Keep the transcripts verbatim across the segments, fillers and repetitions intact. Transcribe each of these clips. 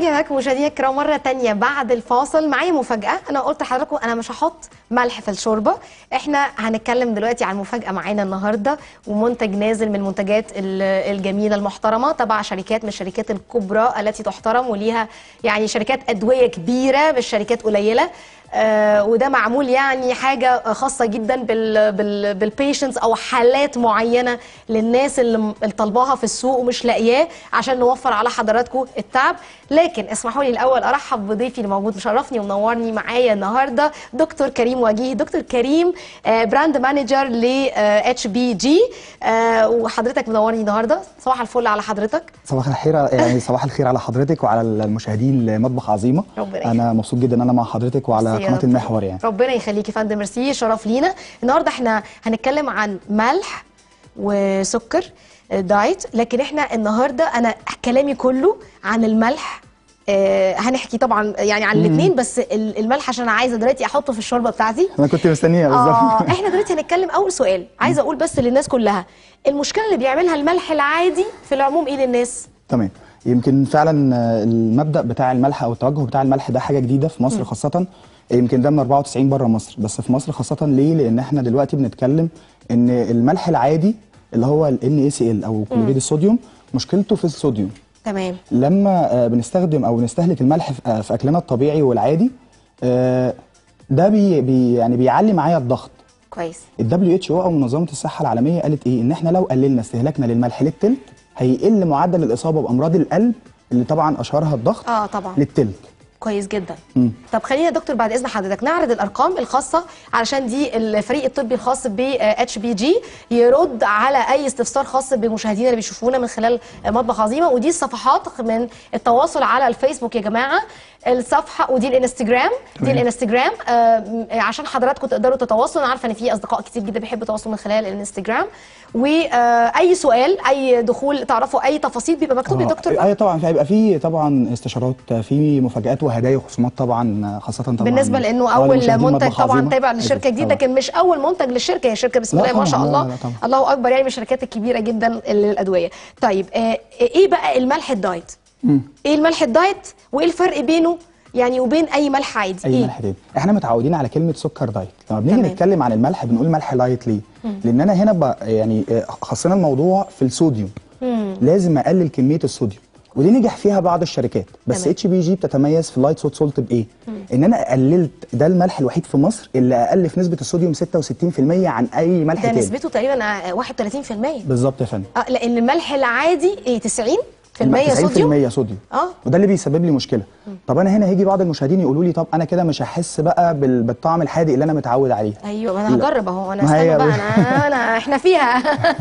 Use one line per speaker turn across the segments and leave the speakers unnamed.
رجعنا لكم مشاهدينا الكرام مره ثانيه بعد الفاصل. معايا مفاجاه، انا قلت لحضراتكم انا مش هحط ملح في الشوربه. احنا هنتكلم دلوقتي عن مفاجاه معانا النهارده، ومنتج نازل من المنتجات الجميله المحترمه تبع شركات من الشركات الكبرى التي تحترم، وليها يعني شركات ادويه كبيره مش شركات قليله. آه وده معمول يعني حاجه خاصه جدا بال بال بالبيشنتس او حالات معينه للناس اللي طالباها في السوق ومش لاقياه، عشان نوفر على حضراتكم التعب. لكن اسمحوا لي الاول ارحب بضيفي اللي موجود مشرفني ومنورني معايا النهارده، دكتور كريم وجيه. دكتور كريم آه براند مانجر ل اتش بي جي، آه وحضرتك منورني النهارده. صباح الفل على حضرتك.
صباح الخير يعني صباح الخير على حضرتك وعلى المشاهدين لمطبخ عظيمه. انا مبسوط جدا ان انا مع حضرتك وعلى قناه المحور. يعني
ربنا يخليكي يا فندم، ميرسي، شرف لينا. النهارده احنا هنتكلم عن ملح وسكر دايت، لكن احنا النهارده انا كلامي كله عن الملح. آه هنحكي طبعا يعني عن الاثنين، بس الملح عشان انا عايزه دلوقتي احطه في الشوربه بتاعتي.
انا كنت مستنيه بالظبط.
اه احنا دلوقتي هنتكلم. اول سؤال عايزه اقول بس للناس كلها، المشكله اللي بيعملها الملح العادي في العموم ايه للناس؟
تمام. يمكن فعلا المبدا بتاع الملح او التوجه بتاع الملح ده حاجه جديده في مصر خاصه. يمكن ده من أربعة وتسعين بره مصر، بس في مصر خاصه ليه؟ لان احنا دلوقتي بنتكلم ان الملح العادي اللي هو ال إن إيه سي إل او كلوريد الصوديوم مشكلته في الصوديوم.
تمام.
لما بنستخدم او بنستهلك الملح في اكلنا الطبيعي والعادي، ده بي بي يعني بيعلي معايا الضغط.
كويس.
ال دبليو اتش او او منظمه الصحه العالميه قالت ايه؟ ان احنا لو قللنا استهلاكنا للملح للتلت هيقل معدل الاصابه بامراض القلب اللي طبعا اشهرها الضغط
اه طبعا
للتلت.
كويس جدا.
مم.
طب خلينا يا دكتور بعد اذن حضرتك نعرض الارقام الخاصه، علشان دي الفريق الطبي الخاص ب اتش بي جي يرد على اي استفسار خاص بمشاهدينا اللي بيشوفونا من خلال مطبخ عظيمه. ودي الصفحات من التواصل على الفيسبوك يا جماعه، الصفحه، ودي الانستجرام. دي الانستجرام آه عشان حضراتكم تقدروا تتواصلوا. انا عارفه ان في اصدقاء كتير جدا بيحبوا يتواصلوا من خلال الانستجرام. واي سؤال، اي دخول، تعرفوا اي تفاصيل بيبقى مكتوب يا دكتور.
اي طبعا هيبقى في طبعا استشارات، في مفاجآت وهدايا وخصومات طبعا، خاصه طبعا
بالنسبه لانه اول منتج طبعا تابع للشركه جديده، لكن مش اول منتج للشركه، هي شركه بسم الله ما شاء الله. لا لا الله اكبر، يعني من الشركات الكبيره جدا للادويه. طيب آه ايه بقى الملح الدايت؟ مم. ايه الملح الدايت وايه الفرق بينه يعني وبين اي ملح عادي؟
اي
إيه؟
ملح تاني. احنا متعودين على كلمه سكر دايت. لما بنيجي نتكلم عن الملح بنقول ملح لايت ليه؟ مم. لان انا هنا ب... يعني خصنا الموضوع في الصوديوم. مم. لازم اقلل كميه الصوديوم، ودي نجح فيها بعض الشركات، بس اتش بي جي بتتميز في اللايت صوت سولت بايه؟ مم. ان انا قللت، ده الملح الوحيد في مصر اللي اقل في نسبه الصوديوم ستة وستين في المية عن اي ملح
ده
تاني.
نسبته تقريبا واحد وثلاثين في المية.
بالظبط يا فندم.
اه لان الملح العادي ايه تسعين في المية صوديوم.
تسعين في المية صوديوم. اه وده اللي بيسبب لي مشكله. مم. طب انا هنا هيجي بعض المشاهدين يقولوا لي طب انا كده مش هحس بقى بالطعم الحادق اللي انا متعود عليه.
ايوه ما انا هجرب اهو. انا استنى بقى، انا انا احنا فيها.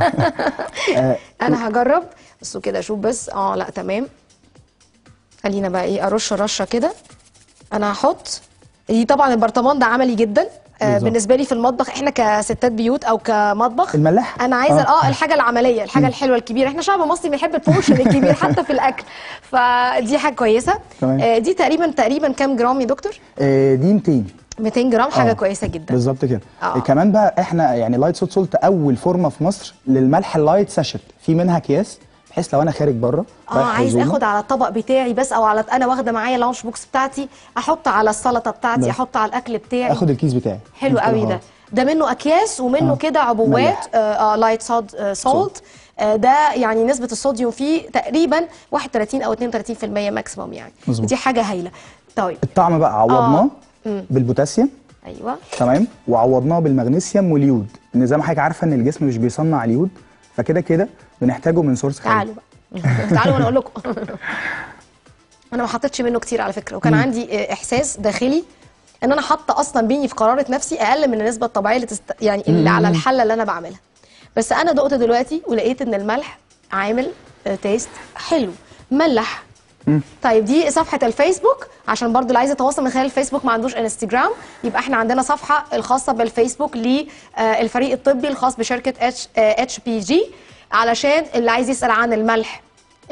انا هجرب بس كده اشوف بس. اه لا تمام. خلينا بقى ايه ارش رشه كده. انا هحط دي طبعا. البرطمان ده عملي جدا آه بالنسبه لي في المطبخ، احنا كستات بيوت او كمطبخ.
الملاح
انا عايزه اه, آه الحاجه العمليه، الحاجه الحلوه الكبيره. احنا شعب مصري بنحب البورشن الكبير حتى في الاكل، فدي حاجه كويسه. آه دي تقريبا تقريبا كام جرام يا دكتور؟
آه دي مئتين
مئتين جرام، حاجه آه. كويسه جدا
بالظبط كده. آه. كمان بقى احنا يعني لايت صوت سولت اول فورمه في مصر للملح اللايت ساشت، في منها اكياس بحيث لو انا خارج بره
اه عايز اخد على الطبق بتاعي بس، او على انا واخده معايا لانش بوكس بتاعتي، احط على السلطه بتاعتي بس. احط على الاكل بتاعي،
اخد الكيس بتاعي.
حلو قوي ده. ده منه اكياس ومنه آه. كده عبوات آه لايت صاد آه سولت. آه ده يعني نسبه الصوديوم فيه تقريبا واحد وثلاثين او اثنين وثلاثين في المية ماكسيموم يعني. مزبوط. دي حاجه هايله. طيب
الطعم بقى عوضناه آه. بالبوتاسيوم.
ايوه
تمام. وعوضناه بالمغنيسيوم واليود، ان زي ما حضرتك عارفه ان الجسم مش بيصنع اليود، فكده كده بنحتاجه من سورس خارجي.
تعالوا بقى تعالوا وانا اقول لكم. انا ما حطيتش منه كتير على فكره، وكان عندي احساس داخلي ان انا حاطه اصلا بيني في قراره نفسي اقل من النسبه الطبيعيه اللي تست... يعني اللي على الحله اللي انا بعملها. بس انا دقت دلوقتي ولقيت ان الملح عامل تيست حلو ملح. مم. طيب دي صفحه الفيسبوك، عشان برضو اللي عايز يتواصل من خلال الفيسبوك ما عندوش انستجرام، يبقى احنا عندنا صفحه الخاصه بالفيسبوك للفريق الطبي الخاص بشركه اتش بي جي، علشان اللي عايز يسال عن الملح.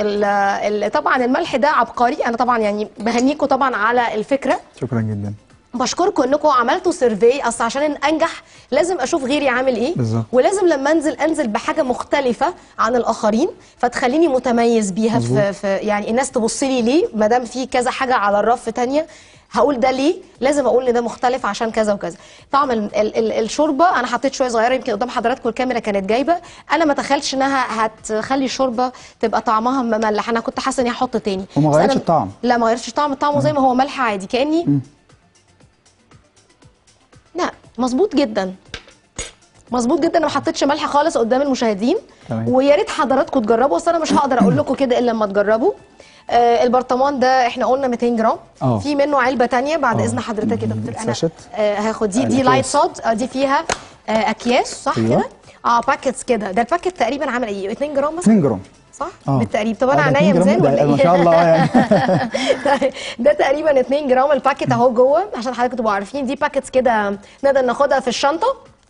طبعا الملح ده عبقري. انا طبعا يعني بهنيكم طبعا على الفكره.
شكرا جدا.
بشكركم انكم عملتوا سيرفي، اصل عشان انجح لازم اشوف غيري عامل ايه
بالظبط.
ولازم لما انزل انزل بحاجه مختلفه عن الاخرين فتخليني متميز بيها في, في يعني الناس تبص لي ليه ما دام في كذا حاجه على الرف تانية هقول ده ليه، لازم اقول ان ده مختلف عشان كذا وكذا. طعم ال ال ال الشوربه انا حطيت شويه صغيره يمكن قدام حضراتكم الكاميرا كانت جايبه، انا ما تخيلتش انها هتخلي الشوربه تبقى طعمها مملح، انا كنت حاسه اني هحط تاني.
وما غيرتش الطعم؟
لا ما غيرتش طعم، طعمه زي ما هو ملح عادي كاني م. لا مظبوط جدا مظبوط جدا، انا ما حطيتش ملح خالص قدام المشاهدين. ويا ريت حضراتكم تجربوا، بس انا مش هقدر اقول لكم كده الا لما تجربوا. آه البرطمان ده احنا قلنا مئتين جرام. أوه. في منه علبه ثانيه بعد أوه. اذن حضرتك يا دكتور انا آه هاخد دي دي لايت صود، آه دي فيها آه اكياس صح أيوة. كده اه باكيتس كده. ده الباكيت تقريبا عامل ايه اتنين جرام مثلا؟
اتنين جرام
صح؟ أوه. بالتقريب. طب انا عينيا ميزان ولا ايه؟
ما شاء الله يعني.
ده تقريبا اتنين جرام الباكيت اهو جوه عشان حضرتك تبقوا عارفين. دي باكيتس كده نقدر ناخدها في الشنطه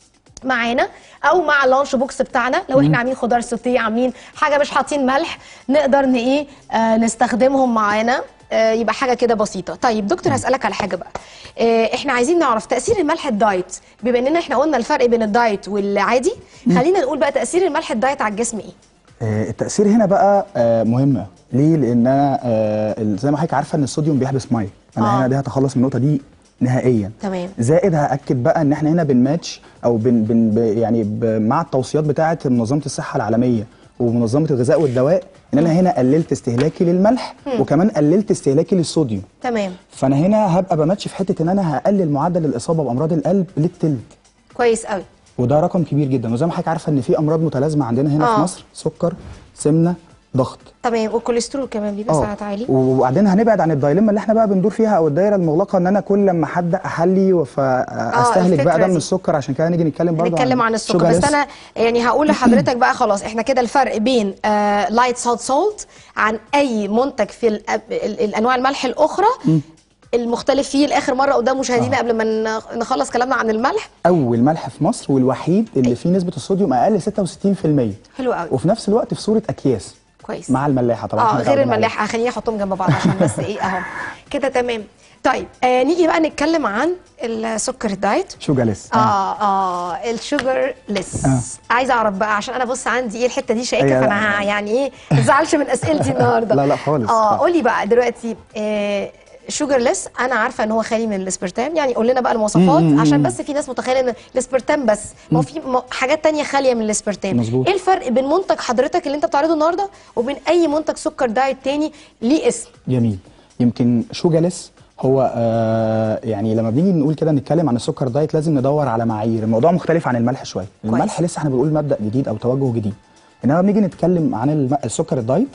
معانا او مع اللانش بوكس بتاعنا لو احنا عاملين خضار سوتيه عاملين حاجه مش حاطين ملح نقدر ن ايه آه نستخدمهم معانا آه يبقى حاجه كده بسيطه. طيب دكتور هسالك على حاجه بقى، آه احنا عايزين نعرف تاثير الملح الدايت بما اننا احنا قلنا الفرق بين الدايت والعادي، خلينا نقول بقى تاثير الملح الدايت على الجسم ايه؟
آه التاثير هنا بقى آه مهم ليه؟ لان انا آه زي ما حضرتك عارفه ان الصوديوم بيحبس ميه، انا آه. هنا دي هتخلص من النقطه دي نهائيا.
تمام.
زائد هاكد بقى ان احنا هنا بنماتش او بن بن يعني مع التوصيات بتاعه منظمه الصحه العالميه ومنظمه الغذاء والدواء ان انا هنا قللت استهلاكي للملح م. وكمان قللت استهلاكي للصوديوم.
تمام.
فانا هنا هبقى بماتش في حته ان انا هقلل معدل الاصابه بامراض القلب للتلت. كويس قوي. وده رقم كبير جدا، وزي ما حضرتك عارفه ان في امراض متلازمه عندنا هنا آه. في مصر، سكر، سمنه، ضغط.
تمام. والكوليسترول كمان بيبقى ساعات عالي.
وبعدين هنبعد عن الدايلما اللي احنا بقى بندور فيها او الدايره المغلقه ان انا كل لما حد احلي فاستهلك آه بقى ده من السكر. عشان كده نيجي نتكلم برضه
نتكلم عن, عن السكر. بس انا يعني هقول لحضرتك بقى خلاص احنا كده الفرق بين آه لايت سولت سولت عن اي منتج في ال ال الانواع الملح الاخرى م. المختلف فيه لاخر مره قدام مشاهدينا آه. قبل ما نخلص كلامنا عن الملح.
اول ملح في مصر والوحيد اللي أي. فيه نسبه الصوديوم اقل ستة وستين في المية.
حلو قوي.
وفي نفس الوقت في صوره اكياس.
كويس.
مع الملاحه طبعا.
اه غير الملاحه خليني احطهم جنب بعض عشان بس ايه اهو كده تمام. طيب آه نيجي بقى نتكلم عن السكر الدايت.
شوجرليس.
اه اه الشوجر ليس. آه. عايزه اعرف بقى عشان انا بص عندي ايه الحته دي شائكه فانا يعني ايه ما تزعلش من اسئلتي النهارده.
لا لا خالص.
اه قولي بقى دلوقتي آه شوجر ليس انا عارفه ان هو خالي من الاسبرتام، يعني قول لنا بقى المواصفات مم. عشان بس في ناس متخيله ان الاسبرتام بس، ما هو في حاجات ثانيه خاليه من الاسبرتام. مظبوط. ايه الفرق بين منتج حضرتك اللي انت بتعرضه النهارده وبين اي منتج سكر دايت تاني ليه اسم؟
جميل. يمكن شوجر ليس هو آه يعني لما بنيجي نقول كده نتكلم عن السكر دايت لازم ندور على معايير، الموضوع مختلف عن الملح شويه. كويس. الملح لسه احنا بنقول مبدا جديد او توجه جديد، انما بنيجي نتكلم عن السكر الدايت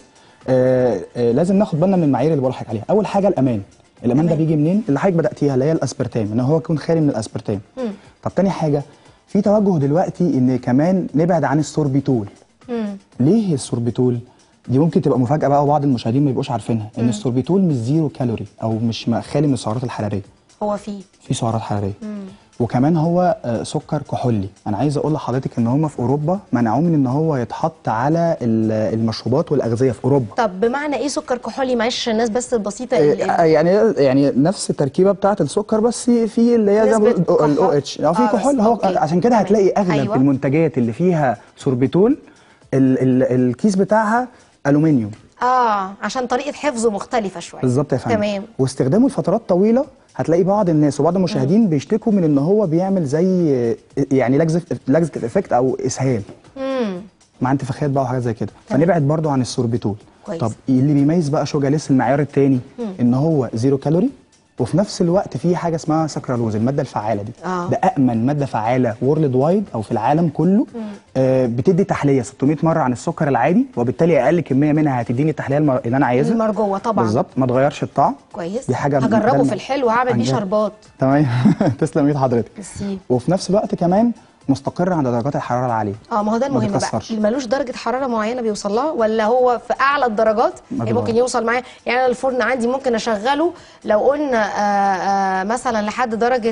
آه آه لازم ناخد بالنا من المعايير اللي بقول لحضرتك عليها. اول حاجه الامان. الامان ده بيجي منين؟ اللي حضرتك بداتيها اللي هي الاسبرتام، ان هو يكون خالي من الاسبرتام. مم. طب تاني حاجه في توجه دلوقتي ان كمان نبعد عن السوربيتول. مم. ليه السوربيتول؟ دي ممكن تبقى مفاجاه بقى وبعض المشاهدين ما يبقوش عارفينها ان السوربيتول مش زيرو كالوري او مش خالي من السعرات الحراريه.
هو فيه
في سعرات حراريه. مم. وكمان هو سكر كحولي. انا عايز اقول لحضرتك ان هم في اوروبا منعوه من ان هو يتحط على المشروبات والاغذيه في اوروبا.
طب بمعنى ايه سكر كحولي؟ معلش الناس بس البسيطه
اللي يعني يعني نفس التركيبه بتاعه السكر بس في اللي هي الاو اتش او في كحول. هو أوكي. عشان كده هتلاقي اغلب أيوة. المنتجات اللي فيها سوربيتول ال ال الكيس بتاعها الومنيوم.
اه عشان طريقه حفظه مختلفه شويه.
بالظبط يا فندم.
تمام.
واستخدامه لفترات طويله هتلاقي بعض الناس وبعض المشاهدين مم. بيشتكوا من ان هو بيعمل زي يعني لاكزيف لاكزيف افكت او اسهال. امم مع انتفاخات بقى وحاجات زي كده، فنبعد برضو عن السوربيتول. كويس. طب اللي بيميز بقى شوجر ليس المعيار الثاني ان هو زيرو كالوري وفي نفس الوقت في حاجه اسمها سكرالوز الماده الفعاله دي. آه. ده امن ماده فعاله وورلد وايد او في العالم كله. آه بتدي تحليه ستمية مره عن السكر العادي، وبالتالي اقل كميه منها هتديني التحليه المر... اللي انا عايزها
المرجوه طبعا.
بالظبط. ما تغيرش الطعم.
كويس.
دي حاجه
هجربه في الحلو هعمل بيه شربات.
تمام. تسلم ايد حضرتك. وفي نفس الوقت كمان مستقر عند درجات الحراره العاليه.
اه ما هو ده المهم بقى، اللي ملوش درجه حراره معينه بيوصل لها ولا هو في اعلى الدرجات يعني ممكن يوصل معايا؟ يعني انا الفرن عندي ممكن اشغله لو قلنا آآ آآ مثلا لحد درجه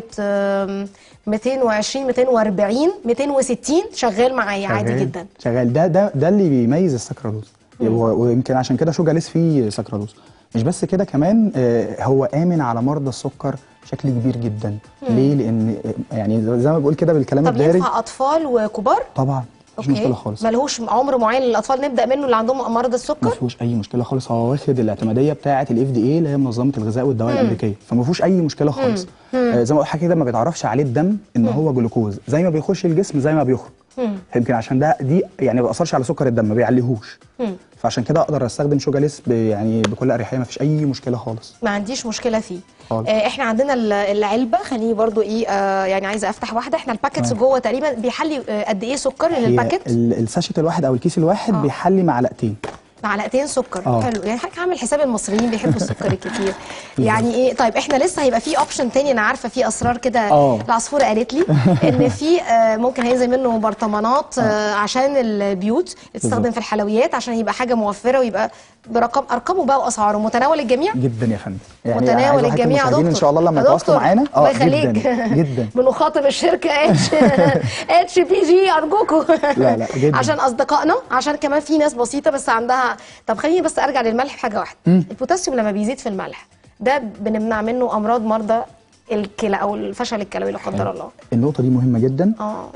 مئتين وعشرين مئتين وأربعين مئتين وستين شغال معايا عادي جدا.
شغال. ده ده ده اللي بيميز السكرالوز، ويمكن عشان كده شوجر ليس فيه سكرالوز. مش بس كده كمان هو امن على مرضى السكر بشكل كبير جدا. مم. ليه؟ لان يعني زي ما بقول كده بالكلام الدارج.
طب ينفع اطفال وكبار؟
طبعا مفيش مشكله خالص.
ملهوش عمر معين للاطفال نبدا منه اللي عندهم مرض السكر؟
ما فيهوش اي مشكله خالص، هو واخد الاعتماديه بتاعه الاف دي اي اللي هي منظمه الغذاء والدواء مم. الامريكيه، فما فيهوش اي مشكله خالص. آه زي ما قلت كده ما بيتعرفش عليه الدم ان مم. هو جلوكوز، زي ما بيخش الجسم زي ما بيخرج. يمكن عشان ده دي يعني ما بيأثرش على سكر الدم، ما بيعليهوش. مم. فعشان كده اقدر استخدم شوجاليس يعني بكل اريحيه، ما فيش اي مشكله خالص.
ما عنديش مشكله فيه. آه احنا عندنا العلبه، خليني برضو ايه آه يعني عايزه افتح واحده. احنا الباكتس جوه تقريبا بيحلي آه قد ايه سكر للباكت؟
الساشيت الواحد او الكيس الواحد آه. بيحلي معلقتين
معلقتين سكر. أوه. حلو، يعني حضرتك عامل حساب المصريين بيحبوا السكر الكتير. يعني ايه؟ طيب احنا لسه هيبقى في اوبشن تاني، انا عارفه في اسرار كده. العصفوره قالت لي ان في آه ممكن هينزل منه برطمانات آه عشان البيوت تستخدم في الحلويات، عشان يبقى حاجه موفره ويبقى برقم ارقامه بقى واسعاره متناول الجميع
جدا يا فندم.
يعني متناول الجميع يا دكتور.
ان شاء الله لما يتواصلوا معانا
اه جدا جدا بنخاطب الشركه اتش اتش بي جي ارجوكم.
لا لا جدا،
عشان اصدقائنا، عشان كمان في ناس بسيطه بس عندها. طب خليني بس ارجع للملح في حاجه واحده. م. البوتاسيوم لما بيزيد في الملح ده بنمنع منه امراض مرضى الكلى او الفشل الكلوي لا قدر الله.
النقطه دي مهمه جدا. اه,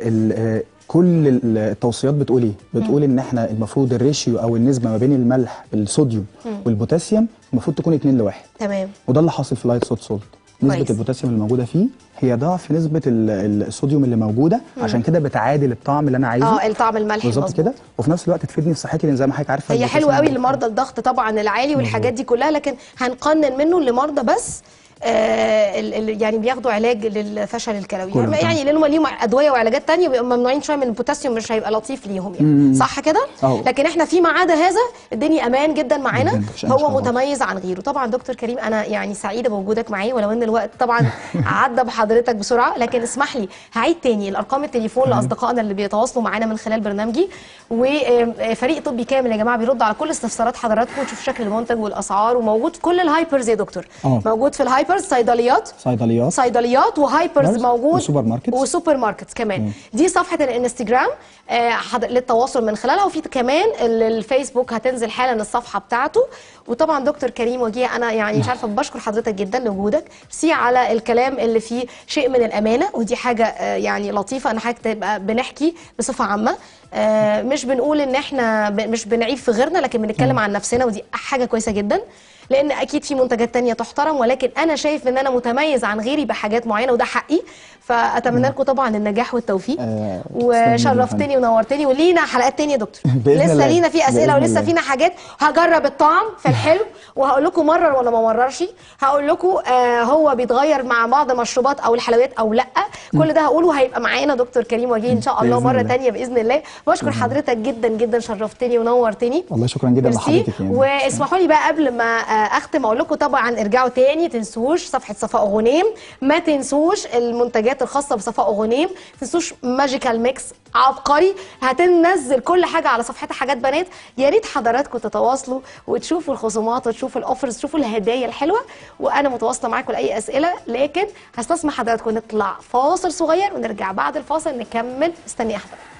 آه كل التوصيات بتقول ايه؟ بتقول ان احنا المفروض الريشيو او النسبه ما بين الملح الصوديوم والبوتاسيوم المفروض تكون اتنين لواحد. تمام. وده اللي حاصل في لايت صوت سولت. نسبه كويس. البوتاسيوم اللي موجوده فيه هي ضعف نسبه الصوديوم اللي موجوده، مم. عشان كده بتعادل الطعم اللي انا عايزه.
اه الطعم الملحي
بالظبط كده، وفي نفس الوقت تفيدني في صحتي، لان زي ما حضرتك عارفه
هي حلوه قوي لمرضى الضغط طبعا العالي والحاجات دي كلها، لكن هنقنن منه لمرضى بس آه يعني بياخدوا علاج للفشل الكلوي، يعني, يعني لانهم ليهم ادويه وعلاجات ثانيه بيبقوا ممنوعين شويه من البوتاسيوم، مش هيبقى لطيف ليهم يعني. مم. صح كده؟ أوه. لكن احنا فيما عدا هذا الدنيا امان جدا معانا، هو متميز عن غيره. طبعا دكتور كريم انا يعني سعيده بوجودك معايا، ولو ان الوقت طبعا عدى بحضرتك بسرعه، لكن اسمح لي هعيد تاني الارقام التليفون لاصدقائنا اللي بيتواصلوا معانا من خلال برنامجي، وفريق طبي كامل يا جماعه بيرد على كل استفسارات حضراتكم وتشوف شكل المنتج والاسعار، وموجود في كل الهايبرز يا دكتور. أوه. موجود في الهايبرز، صيدليات
صيدليات
صيدليات وهايبرز موجود،
وسوبر ماركت
وسوبر ماركتس كمان. مم. دي صفحه الانستجرام آه للتواصل من خلالها، وفي كمان الفيسبوك هتنزل حالا الصفحه بتاعته. وطبعا دكتور كريم وجيه انا يعني مش عارفه بشكر حضرتك جدا لوجودك، سي على الكلام اللي فيه شيء من الامانه، ودي حاجه آه يعني لطيفه ان حضرتك تبقى بنحكي بصفه عامه، آه مش بنقول ان احنا مش بنعيب في غيرنا، لكن بنتكلم عن نفسنا، ودي حاجه كويسه جدا، لان اكيد في منتجات تانية تحترم، ولكن انا شايف ان انا متميز عن غيري بحاجات معينه وده حقي. فاتمنى لكم طبعا النجاح والتوفيق. آه وشرفتني ونورتني، ولينا حلقات تانية يا دكتور. لسه لينا في اسئله ولسه فينا حاجات. هجرب الطعم في الحلو وهقول لكم مرر ولا ما مررش، هقول لكم آه هو بيتغير مع بعض المشروبات او الحلويات او لا، كل ده هقوله. هيبقى معانا دكتور كريم وجيه ان شاء الله مره تانية باذن الله. بشكر حضرتك جدا جدا، شرفتني ونورتني.
والله شكرا جدا لحضرتك.
يعني واسمحوا لي بقى قبل ما اختم اقول لكم طبعا ارجعوا تاني، تنسوش صفحه صفاء غنيم، ما تنسوش المنتجات الخاصه بصفاء غنيم، ما تنسوش ماجيكال ميكس عبقري، هتنزل كل حاجه على صفحتها حاجات بنات. يا ريت حضراتكم تتواصلوا وتشوفوا الخصومات وتشوفوا الاوفرز، تشوفوا الهدايا الحلوه، وانا متواصله معاكم لاي اسئله. لكن هستسمح حضراتكم نطلع فاصل صغير ونرجع بعد الفاصل نكمل. استني احضر.